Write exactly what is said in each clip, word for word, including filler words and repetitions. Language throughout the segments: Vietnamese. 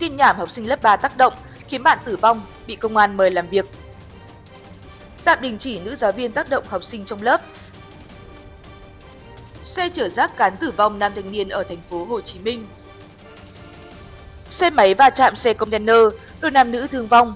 tin nhảm học sinh lớp ba tác động khiến bạn tử vong, bị công an mời làm việc. Tạm đình chỉ nữ giáo viên tác động học sinh trong lớp. Xe chở rác cán tử vong nam thanh niên ở thành phố Hồ Chí Minh. Xe máy va chạm xe container, đôi nam nữ thương vong.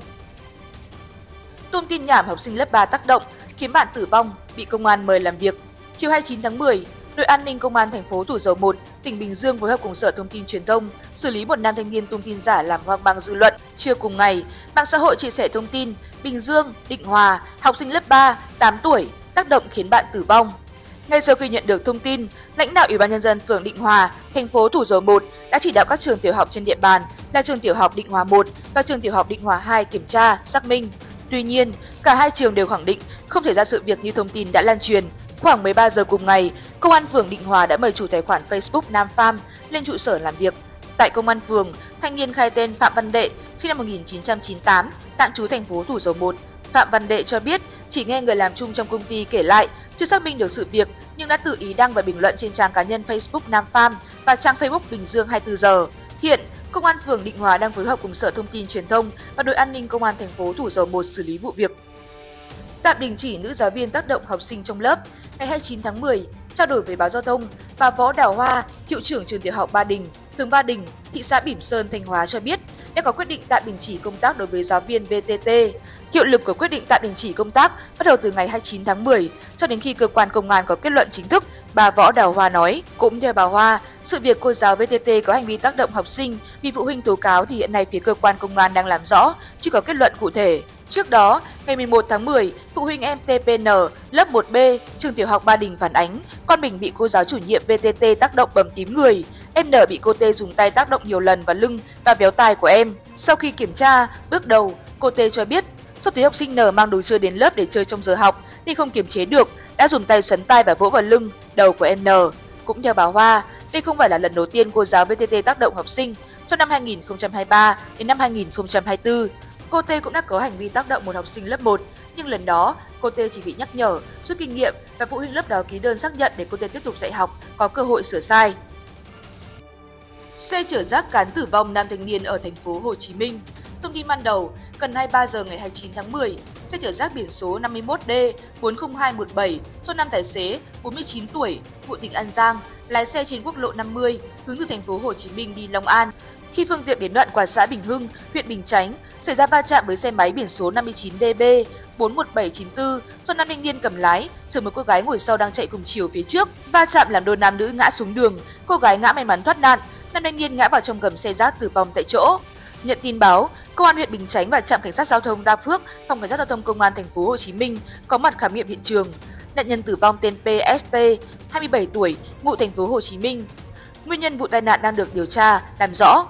Tung tin nhảm học sinh lớp ba tác động khiến bạn tử vong, bị công an mời làm việc. Chiều hai mươi chín tháng mười, đội an ninh công an thành phố Thủ Dầu Một, tỉnh Bình Dương phối hợp cùng Sở Thông tin Truyền thông xử lý một nam thanh niên tung tin giả làm hoang mang dư luận. Trưa cùng ngày, mạng xã hội chia sẻ thông tin Bình Dương, Định Hòa, học sinh lớp ba, tám tuổi tác động khiến bạn tử vong. Ngay sau khi nhận được thông tin, lãnh đạo Ủy ban nhân dân phường Định Hòa, thành phố Thủ Dầu Một đã chỉ đạo các trường tiểu học trên địa bàn là trường tiểu học Định Hòa một và trường tiểu học Định Hòa hai kiểm tra, xác minh. Tuy nhiên, cả hai trường đều khẳng định không thể ra sự việc như thông tin đã lan truyền. Khoảng mười ba giờ cùng ngày, Công an phường Định Hòa đã mời chủ tài khoản Facebook Nam Pham lên trụ sở làm việc. Tại Công an phường, thanh niên khai tên Phạm Văn Đệ, sinh năm một nghìn chín trăm chín mươi tám, tạm trú thành phố Thủ Dầu Một. Phạm Văn Đệ cho biết chỉ nghe người làm chung trong công ty kể lại, chưa xác minh được sự việc nhưng đã tự ý đăng và bình luận trên trang cá nhân Facebook Nam Pham và trang Facebook Bình Dương hai mươi tư giờ. Hiện, Công an phường Định Hòa đang phối hợp cùng Sở Thông tin Truyền thông và đội an ninh Công an thành phố Thủ Dầu Một xử lý vụ việc. Tạm đình chỉ nữ giáo viên tác động học sinh trong lớp. Ngày hai mươi chín tháng mười, trao đổi với báo Giao thông, bà Võ Đào Hoa, hiệu trưởng trường tiểu học Ba Đình, phường Ba Đình, thị xã Bỉm Sơn, Thanh Hóa cho biết đã có quyết định tạm đình chỉ công tác đối với giáo viên vê tê tê. Hiệu lực của quyết định tạm đình chỉ công tác bắt đầu từ ngày hai mươi chín tháng mười cho đến khi cơ quan công an có kết luận chính thức, bà Võ Đào Hoa nói. Cũng theo bà Hoa, sự việc cô giáo vê tê tê có hành vi tác động học sinh vì phụ huynh tố cáo thì hiện nay phía cơ quan công an đang làm rõ, chưa có kết luận cụ thể. Trước đó, ngày mười một tháng mười, phụ huynh em tê pê en lớp một B, trường tiểu học Ba Đình phản ánh con mình bị cô giáo chủ nhiệm vê tê tê tác động bầm tím người. Em N bị cô T dùng tay tác động nhiều lần vào lưng và véo tai của em. Sau khi kiểm tra, bước đầu, cô T cho biết do thấy học sinh N mang đồ chơi đến lớp để chơi trong giờ học nên không kiềm chế được, đã dùng tay xoắn tai và vỗ vào lưng, đầu của em N. Cũng theo bà Hoa, đây không phải là lần đầu tiên cô giáo vê tê tê tác động học sinh. Trong năm hai nghìn không trăm hai mươi ba đến năm hai nghìn không trăm hai mươi tư, cô T cũng đã có hành vi tác động một học sinh lớp một, nhưng lần đó cô T chỉ bị nhắc nhở, rút kinh nghiệm và phụ huynh lớp đó ký đơn xác nhận để cô T tiếp tục dạy học, có cơ hội sửa sai. Xe chở rác cán tử vong nam thanh niên ở thành phố Hồ Chí Minh. Thông tin ban đầu, gần hai mươi ba giờ ngày hai mươi chín tháng mười, xe chở rác biển số năm mươi mốt D bốn không hai một bảy do nam tài xế bốn mươi chín tuổi, ngụ tỉnh An Giang, lái xe trên quốc lộ năm mươi hướng từ thành phố Hồ Chí Minh đi Long An. Khi phương tiện đến đoạn qua xã Bình Hưng, huyện Bình Chánh, xảy ra va chạm với xe máy biển số năm mươi chín D B bốn một bảy chín tư do nam thanh niên cầm lái, chở một cô gái ngồi sau đang chạy cùng chiều phía trước. Va chạm làm đôi nam nữ ngã xuống đường, cô gái ngã may mắn thoát nạn, nam thanh niên ngã vào trong gầm xe rác tử vong tại chỗ. Nhận tin báo, Công an huyện Bình Chánh và trạm cảnh sát giao thông Đa Phước, phòng cảnh sát giao thông Công an thành phố Hồ Chí Minh có mặt khám nghiệm hiện trường. Nạn nhân tử vong tên pê ét tê, hai mươi bảy tuổi, ngụ thành phố Hồ Chí Minh. Nguyên nhân vụ tai nạn đang được điều tra, làm rõ.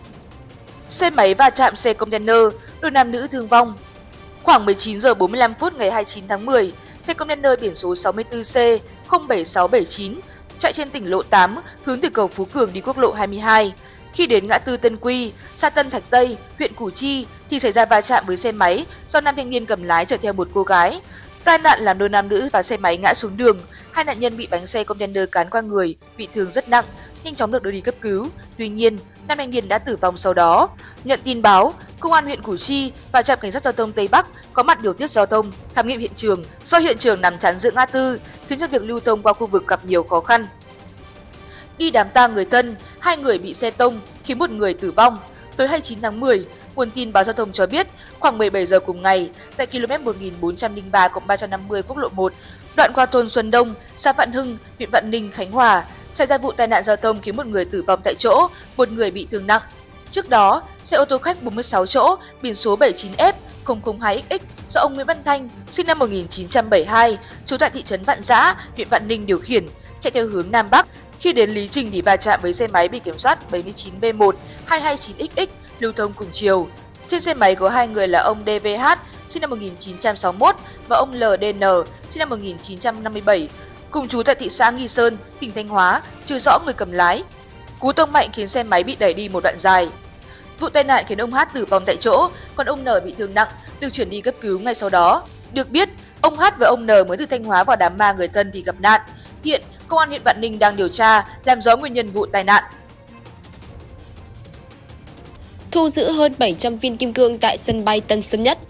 Xe máy va chạm xe container, đôi nam nữ thương vong. Khoảng mười chín giờ bốn mươi lăm phút ngày hai mươi chín tháng mười, xe container biển số sáu mươi tư C không bảy sáu bảy chín chạy trên tỉnh lộ tám hướng từ cầu Phú Cường đi quốc lộ hai mươi hai. Khi đến ngã tư Tân Quy, xã Tân Thạch Tây, huyện Củ Chi thì xảy ra va chạm với xe máy do nam thanh niên cầm lái chở theo một cô gái. Tai nạn làm đôi nam nữ và xe máy ngã xuống đường, hai nạn nhân bị bánh xe container cán qua người, bị thương rất nặng, nhanh chóng được đưa đi cấp cứu. Tuy nhiên, nam thanh niên đã tử vong sau đó. Nhận tin báo, Công an huyện Củ Chi và trạm cảnh sát giao thông Tây Bắc có mặt điều tiết giao thông, khám nghiệm hiện trường do hiện trường nằm chắn giữa ngã tư, khiến cho việc lưu thông qua khu vực gặp nhiều khó khăn. Đi đám tang người thân, hai người bị xe tông khiến một người tử vong. Tối hai mươi chín tháng mười, nguồn tin báo giao thông cho biết khoảng mười bảy giờ cùng ngày, tại km một nghìn bốn trăm lẻ ba cộng ba trăm năm mươi quốc lộ một, đoạn qua thôn Xuân Đông, xã Vạn Hưng, huyện Vạn Ninh, Khánh Hòa, xảy ra vụ tai nạn giao thông khiến một người tử vong tại chỗ, một người bị thương nặng. Trước đó, xe ô tô khách bốn mươi sáu chỗ, biển số bảy chín F không không hai X X do ông Nguyễn Văn Thanh, sinh năm một nghìn chín trăm bảy mươi hai, trú tại thị trấn Vạn Giã, huyện Vạn Ninh điều khiển, chạy theo hướng Nam Bắc. Khi đến Lý Trình thì va chạm với xe máy bị kiểm soát bảy chín B một hai hai chín X X lưu thông cùng chiều. Trên xe máy có hai người là ông đê vê hát, sinh năm một nghìn chín trăm sáu mươi mốt và ông lờ đê en, sinh năm một nghìn chín trăm năm mươi bảy, cùng trú tại thị xã Nghi Sơn, tỉnh Thanh Hóa, chưa rõ người cầm lái. Cú tông mạnh khiến xe máy bị đẩy đi một đoạn dài. Vụ tai nạn khiến ông H tử vong tại chỗ, còn ông N bị thương nặng, được chuyển đi cấp cứu ngay sau đó. Được biết, ông H và ông N mới từ Thanh Hóa vào đám ma người thân thì gặp nạn. Hiện, Công an huyện Vạn Ninh đang điều tra, làm rõ nguyên nhân vụ tai nạn. Thu giữ hơn bảy trăm viên kim cương tại sân bay Tân Sơn Nhất.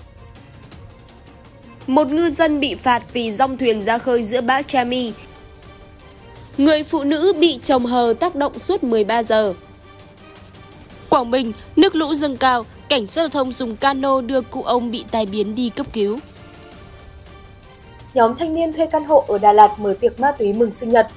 Một ngư dân bị phạt vì dong thuyền ra khơi giữa bão Trami. Người phụ nữ bị chồng hờ tác động suốt mười ba giờ. Quảng Bình, nước lũ dâng cao, cảnh sát giao thông dùng cano đưa cụ ông bị tai biến đi cấp cứu. Nhóm thanh niên thuê căn hộ ở Đà Lạt mở tiệc ma túy mừng sinh nhật.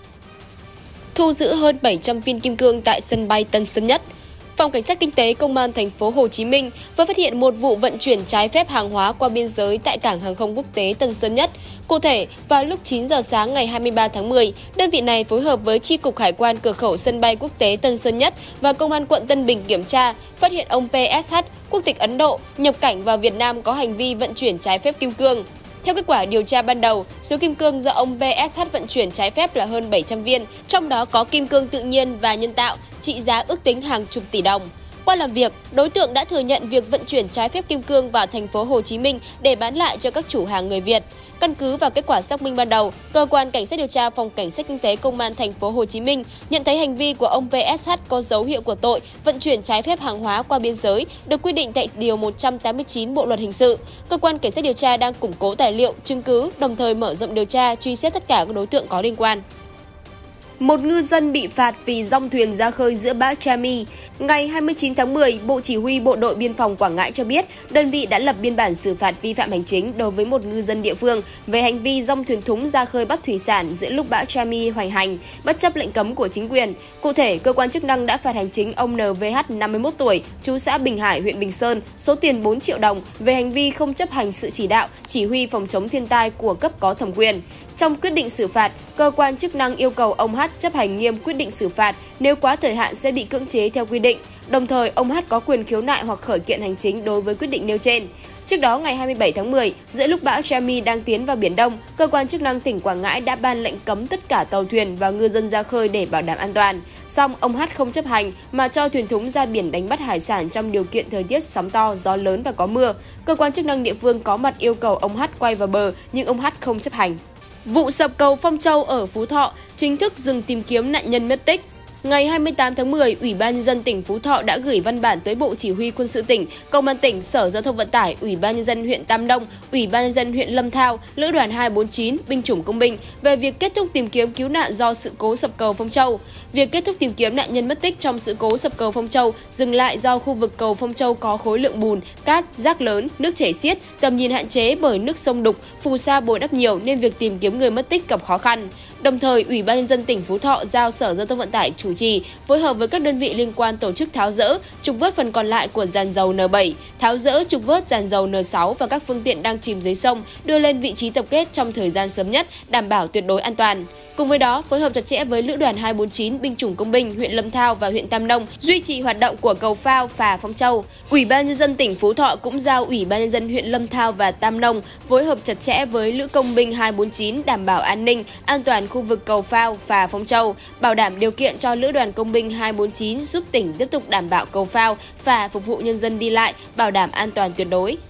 Thu giữ hơn bảy trăm viên kim cương tại sân bay Tân Sơn Nhất. Phòng Cảnh sát Kinh tế Công an thành phố Hồ Chí Minh vừa phát hiện một vụ vận chuyển trái phép hàng hóa qua biên giới tại cảng hàng không quốc tế Tân Sơn Nhất. Cụ thể, vào lúc chín giờ sáng ngày hai mươi ba tháng mười, đơn vị này phối hợp với Chi cục Hải quan cửa khẩu sân bay quốc tế Tân Sơn Nhất và Công an quận Tân Bình kiểm tra, phát hiện ông pê ét hát, quốc tịch Ấn Độ, nhập cảnh vào Việt Nam có hành vi vận chuyển trái phép kim cương. Theo kết quả điều tra ban đầu, số kim cương do ông pê ét hát vận chuyển trái phép là hơn bảy trăm viên, trong đó có kim cương tự nhiên và nhân tạo, trị giá ước tính hàng chục tỷ đồng. Qua làm việc, đối tượng đã thừa nhận việc vận chuyển trái phép kim cương vào thành phố Hồ Chí Minh để bán lại cho các chủ hàng người Việt. Căn cứ vào kết quả xác minh ban đầu, cơ quan cảnh sát điều tra Phòng Cảnh sát Kinh tế Công an thành phố Hồ Chí Minh nhận thấy hành vi của ông pê ét hát có dấu hiệu của tội vận chuyển trái phép hàng hóa qua biên giới, được quy định tại điều một trăm tám mươi chín Bộ luật hình sự. Cơ quan cảnh sát điều tra đang củng cố tài liệu, chứng cứ, đồng thời mở rộng điều tra, truy xét tất cả các đối tượng có liên quan. Một ngư dân bị phạt vì dong thuyền ra khơi giữa bão Trami. Ngày hai mươi chín tháng mười, Bộ Chỉ huy Bộ đội Biên phòng Quảng Ngãi cho biết, đơn vị đã lập biên bản xử phạt vi phạm hành chính đối với một ngư dân địa phương về hành vi dong thuyền thúng ra khơi bắt thủy sản giữa lúc bão Trami hoành hành, bất chấp lệnh cấm của chính quyền. Cụ thể, cơ quan chức năng đã phạt hành chính ông en vê hát, năm mươi mốt tuổi, trú xã Bình Hải, huyện Bình Sơn, số tiền bốn triệu đồng về hành vi không chấp hành sự chỉ đạo, chỉ huy phòng chống thiên tai của cấp có thẩm quyền. Trong quyết định xử phạt, cơ quan chức năng yêu cầu ông H chấp hành nghiêm quyết định xử phạt, nếu quá thời hạn sẽ bị cưỡng chế theo quy định. Đồng thời, ông H có quyền khiếu nại hoặc khởi kiện hành chính đối với quyết định nêu trên. Trước đó, ngày hai mươi bảy tháng mười, giữa lúc bão Trami đang tiến vào Biển Đông, cơ quan chức năng tỉnh Quảng Ngãi đã ban lệnh cấm tất cả tàu thuyền và ngư dân ra khơi để bảo đảm an toàn. Song ông H không chấp hành mà cho thuyền thúng ra biển đánh bắt hải sản trong điều kiện thời tiết sóng to, gió lớn và có mưa. Cơ quan chức năng địa phương có mặt yêu cầu ông H quay vào bờ, nhưng ông H không chấp hành. Vụ sập cầu Phong Châu ở Phú Thọ chính thức dừng tìm kiếm nạn nhân mất tích. Ngày hai mươi tám tháng mười, Ủy ban nhân dân tỉnh Phú Thọ đã gửi văn bản tới Bộ Chỉ huy Quân sự tỉnh, Công an tỉnh, Sở Giao thông Vận tải, Ủy ban nhân dân huyện Tam Nông, Ủy ban nhân dân huyện Lâm Thao, Lữ đoàn hai bốn chín, binh chủng công binh về việc kết thúc tìm kiếm cứu nạn do sự cố sập cầu Phong Châu. Việc kết thúc tìm kiếm nạn nhân mất tích trong sự cố sập cầu Phong Châu dừng lại do khu vực cầu Phong Châu có khối lượng bùn, cát, rác lớn, nước chảy xiết, tầm nhìn hạn chế bởi nước sông đục, phù sa bồi đắp nhiều nên việc tìm kiếm người mất tích gặp khó khăn. Đồng thời, Ủy ban nhân dân tỉnh Phú Thọ giao Sở Giao thông Vận tải chủ trì phối hợp với các đơn vị liên quan tổ chức tháo dỡ, trục vớt phần còn lại của giàn dầu en bảy, tháo dỡ, trục vớt giàn dầu en sáu và các phương tiện đang chìm dưới sông đưa lên vị trí tập kết trong thời gian sớm nhất, đảm bảo tuyệt đối an toàn. Cùng với đó, phối hợp chặt chẽ với Lữ đoàn hai bốn chín, binh chủng công binh huyện Lâm Thao và huyện Tam Nông duy trì hoạt động của cầu phao phà Phong Châu. Ủy ban nhân dân tỉnh Phú Thọ cũng giao Ủy ban nhân dân huyện Lâm Thao và Tam Nông phối hợp chặt chẽ với Lữ công binh hai bốn chín đảm bảo an ninh, an toàn khu vực cầu phao phà Phong Châu, bảo đảm điều kiện cho Lữ đoàn công binh hai bốn chín giúp tỉnh tiếp tục đảm bảo cầu phao phà phục vụ nhân dân đi lại, bảo đảm an toàn tuyệt đối.